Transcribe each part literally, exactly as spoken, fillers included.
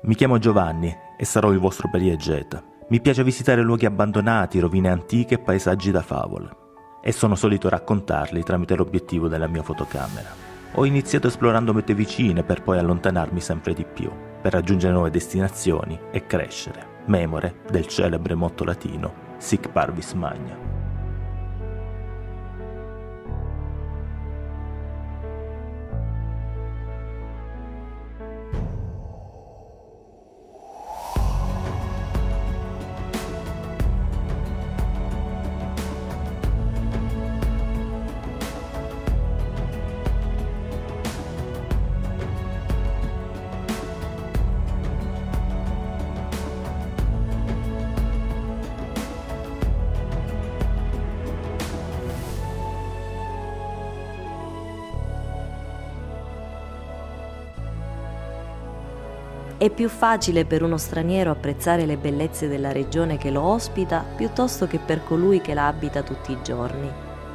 Mi chiamo Giovanni e sarò il vostro periegeta. Mi piace visitare luoghi abbandonati, rovine antiche e paesaggi da favole. E sono solito raccontarli tramite l'obiettivo della mia fotocamera. Ho iniziato esplorando mete vicine per poi allontanarmi sempre di più, per raggiungere nuove destinazioni e crescere. Memore del celebre motto latino Sic parvis magna. È più facile per uno straniero apprezzare le bellezze della regione che lo ospita piuttosto che per colui che la abita tutti i giorni.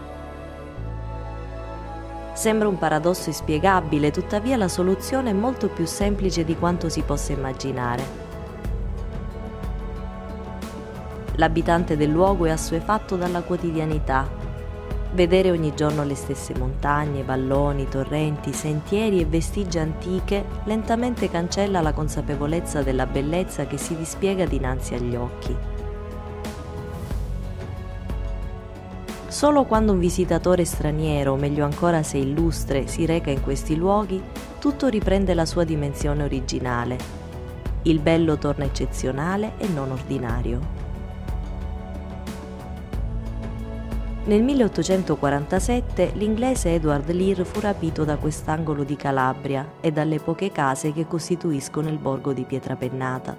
Sembra un paradosso inspiegabile, tuttavia la soluzione è molto più semplice di quanto si possa immaginare. L'abitante del luogo è assuefatto dalla quotidianità. Vedere ogni giorno le stesse montagne, valloni, torrenti, sentieri e vestigie antiche lentamente cancella la consapevolezza della bellezza che si dispiega dinanzi agli occhi. Solo quando un visitatore straniero, o meglio ancora se illustre, si reca in questi luoghi, tutto riprende la sua dimensione originale. Il bello torna eccezionale e non ordinario. Nel milleottocentoquarantasette l'inglese Edward Lear fu rapito da quest'angolo di Calabria e dalle poche case che costituiscono il borgo di Pietrapennata.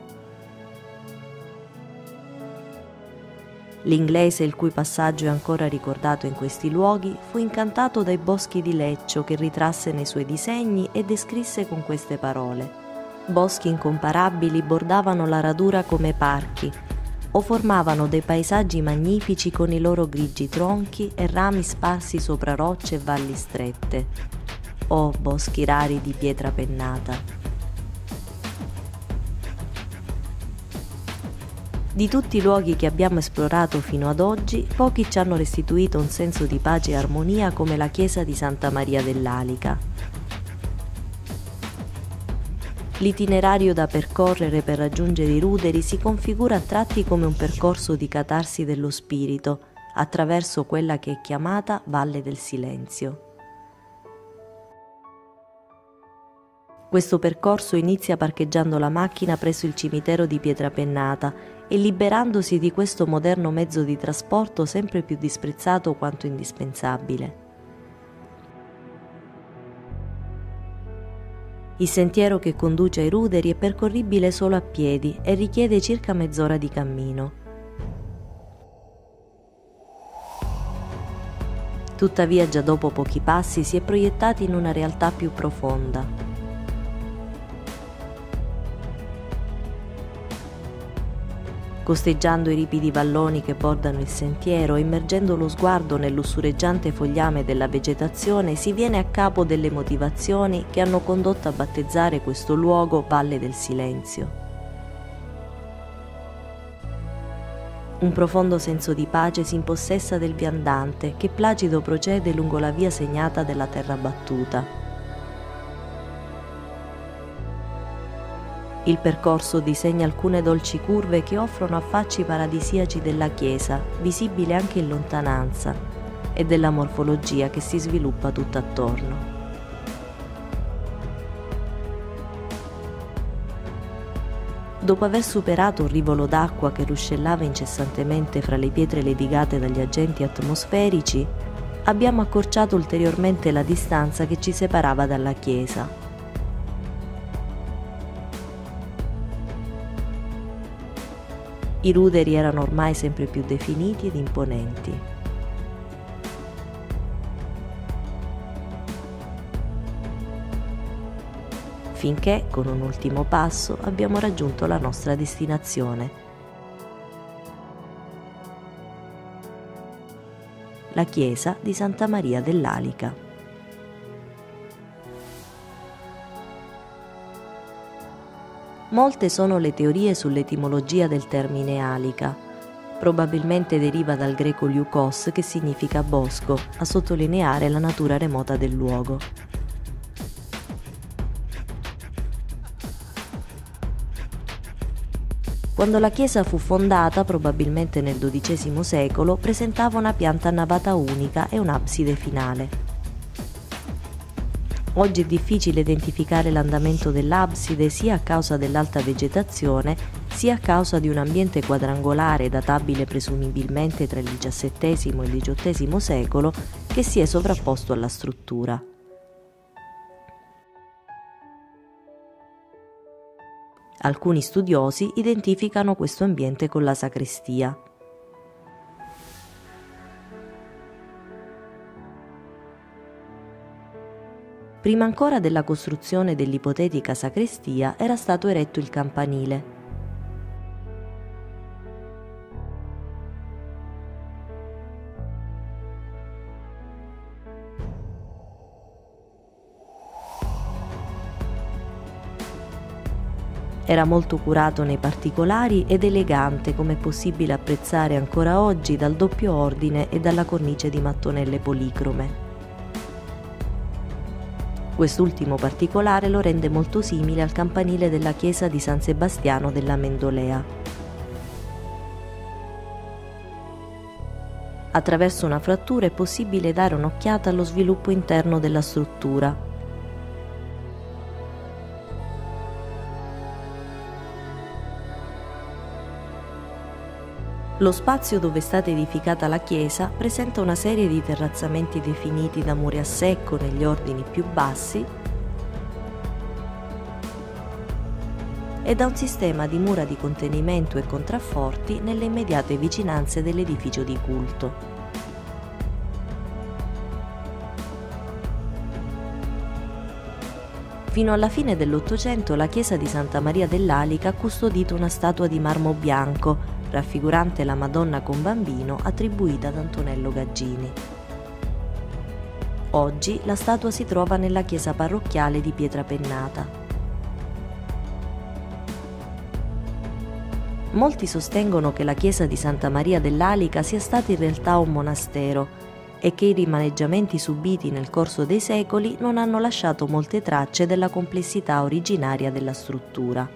L'inglese, il cui passaggio è ancora ricordato in questi luoghi, fu incantato dai boschi di Leccio che ritrasse nei suoi disegni e descrisse con queste parole: boschi incomparabili bordavano la radura come parchi, o formavano dei paesaggi magnifici con i loro grigi tronchi e rami sparsi sopra rocce e valli strette. Oh, boschi rari di Pietrapennata! Di tutti i luoghi che abbiamo esplorato fino ad oggi, pochi ci hanno restituito un senso di pace e armonia come la chiesa di Santa Maria dell'Alica. L'itinerario da percorrere per raggiungere i ruderi si configura a tratti come un percorso di catarsi dello spirito, attraverso quella che è chiamata Valle del Silenzio. Questo percorso inizia parcheggiando la macchina presso il cimitero di Pietrapennata e liberandosi di questo moderno mezzo di trasporto sempre più disprezzato quanto indispensabile. Il sentiero che conduce ai ruderi è percorribile solo a piedi e richiede circa mezz'ora di cammino. Tuttavia, già dopo pochi passi si è proiettati in una realtà più profonda. Costeggiando i ripidi valloni che bordano il sentiero e immergendo lo sguardo nel lussureggiante fogliame della vegetazione, si viene a capo delle motivazioni che hanno condotto a battezzare questo luogo Valle del Silenzio. Un profondo senso di pace si impossessa del viandante che placido procede lungo la via segnata della terra battuta. Il percorso disegna alcune dolci curve che offrono affacci paradisiaci della chiesa, visibile anche in lontananza, e della morfologia che si sviluppa tutt'attorno. Dopo aver superato un rivolo d'acqua che ruscellava incessantemente fra le pietre levigate dagli agenti atmosferici, abbiamo accorciato ulteriormente la distanza che ci separava dalla chiesa. I ruderi erano ormai sempre più definiti ed imponenti. Finché, con un ultimo passo, abbiamo raggiunto la nostra destinazione. La chiesa di Santa Maria dell'Alica. Molte sono le teorie sull'etimologia del termine Alica. Probabilmente deriva dal greco liukos, che significa bosco, a sottolineare la natura remota del luogo. Quando la chiesa fu fondata, probabilmente nel dodicesimo secolo, presentava una pianta a navata unica e un'abside finale. Oggi è difficile identificare l'andamento dell'abside sia a causa dell'alta vegetazione, sia a causa di un ambiente quadrangolare databile presumibilmente tra il diciassettesimo e il diciottesimo secolo che si è sovrapposto alla struttura. Alcuni studiosi identificano questo ambiente con la sacrestia. Prima ancora della costruzione dell'ipotetica sacrestia era stato eretto il campanile. Era molto curato nei particolari ed elegante, come è possibile apprezzare ancora oggi dal doppio ordine e dalla cornice di mattonelle policrome. Quest'ultimo particolare lo rende molto simile al campanile della chiesa di San Sebastiano della Mendolea. Attraverso una frattura è possibile dare un'occhiata allo sviluppo interno della struttura. Lo spazio dove è stata edificata la chiesa presenta una serie di terrazzamenti definiti da muri a secco negli ordini più bassi e da un sistema di mura di contenimento e contrafforti nelle immediate vicinanze dell'edificio di culto. Fino alla fine dell'Ottocento la chiesa di Santa Maria dell'Alica ha custodito una statua di marmo bianco raffigurante la Madonna con bambino attribuita ad Antonello Gaggini. Oggi la statua si trova nella chiesa parrocchiale di Pietrapennata. Molti sostengono che la chiesa di Santa Maria dell'Alica sia stata in realtà un monastero e che i rimaneggiamenti subiti nel corso dei secoli non hanno lasciato molte tracce della complessità originaria della struttura.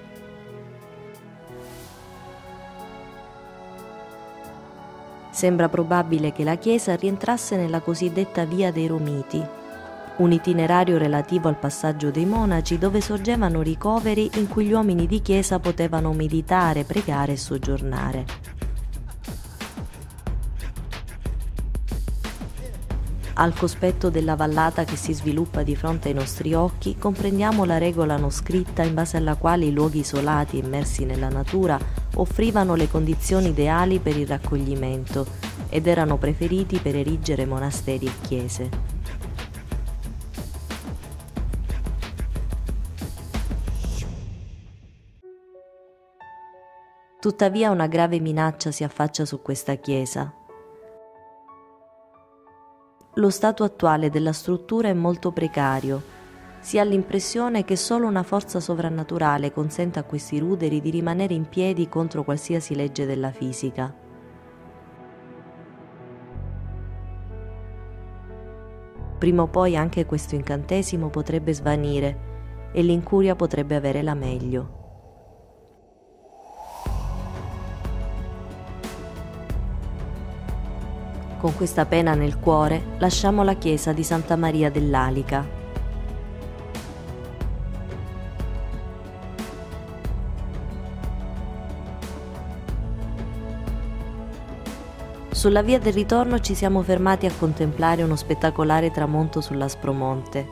Sembra probabile che la chiesa rientrasse nella cosiddetta Via dei Romiti, un itinerario relativo al passaggio dei monaci dove sorgevano ricoveri in cui gli uomini di chiesa potevano meditare, pregare e soggiornare. Al cospetto della vallata che si sviluppa di fronte ai nostri occhi, comprendiamo la regola non scritta in base alla quale i luoghi isolati immersi nella natura offrivano le condizioni ideali per il raccoglimento ed erano preferiti per erigere monasteri e chiese. Tuttavia una grave minaccia si affaccia su questa chiesa. Lo stato attuale della struttura è molto precario. Si ha l'impressione che solo una forza sovrannaturale consenta a questi ruderi di rimanere in piedi contro qualsiasi legge della fisica. Prima o poi anche questo incantesimo potrebbe svanire e l'incuria potrebbe avere la meglio. Con questa pena nel cuore lasciamo la chiesa di Santa Maria dell'Alica. Sulla via del ritorno ci siamo fermati a contemplare uno spettacolare tramonto sull'Aspromonte.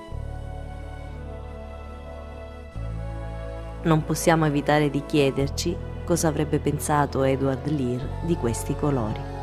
Non possiamo evitare di chiederci cosa avrebbe pensato Edward Lear di questi colori.